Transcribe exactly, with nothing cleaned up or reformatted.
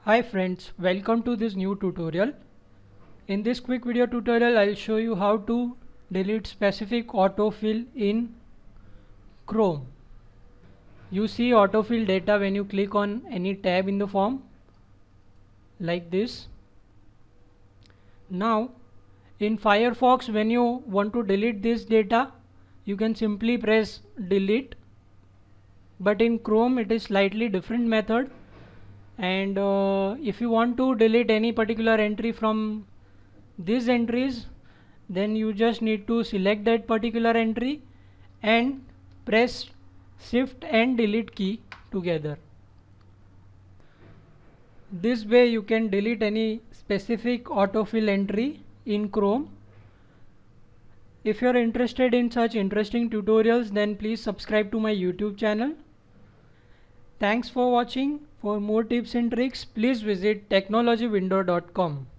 Hi friends, welcome to this new tutorial. In this quick video tutorial I'll show you how to delete specific autofill in Chrome. You see autofill data when you click on any tab in the form like this. Now in Firefox, when you want to delete this data, you can simply press delete, but in Chrome it is slightly different method. And uh, if you want to delete any particular entry from these entries, then you just need to select that particular entry and press shift and delete key together. This way you can delete any specific autofill entry in Chrome. If you are interested in such interesting tutorials, then please subscribe to my YouTube channel. Thanks for watching. For more tips and tricks, please visit technology window dot com.